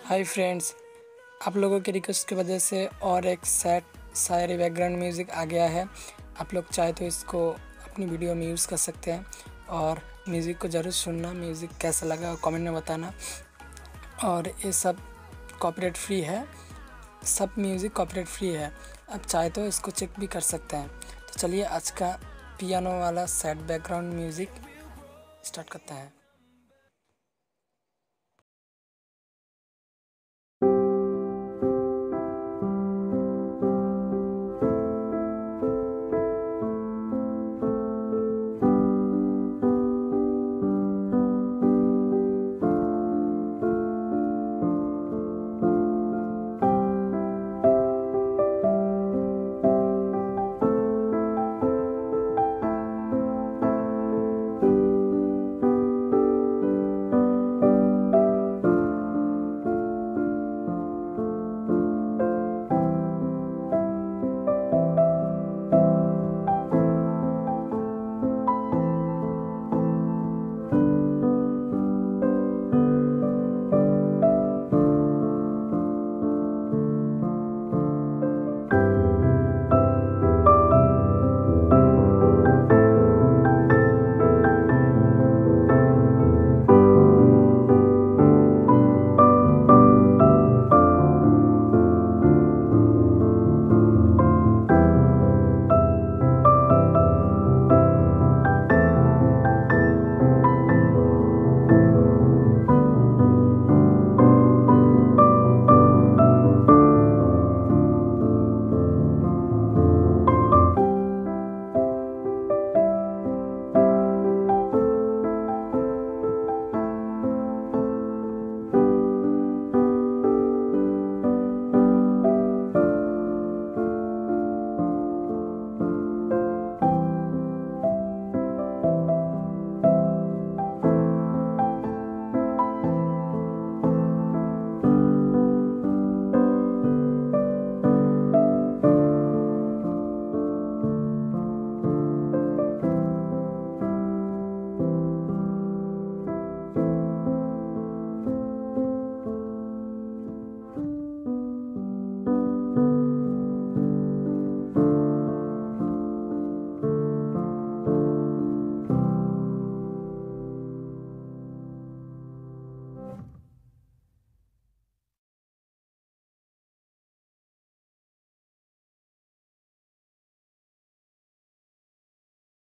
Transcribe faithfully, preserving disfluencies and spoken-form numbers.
Hi friends, आप लोगों के रिक्वेस्ट की वजह से और एक सेट शायरी बैकग्राउंड म्यूज़िक आ गया है। आप लोग चाहे तो इसको अपनी वीडियो में यूज़ कर सकते हैं और म्यूज़िक को ज़रूर सुनना। म्यूज़िक कैसा लगा कमेंट में बताना। और ये सब कॉपीराइट फ्री है, सब म्यूज़िक कॉपीराइट फ्री है। आप चाहे तो इसको चेक भी कर सकते हैं। तो चलिए आज का पियानो वाला सेट बैकग्राउंड म्यूज़िक स्टार्ट करते हैं।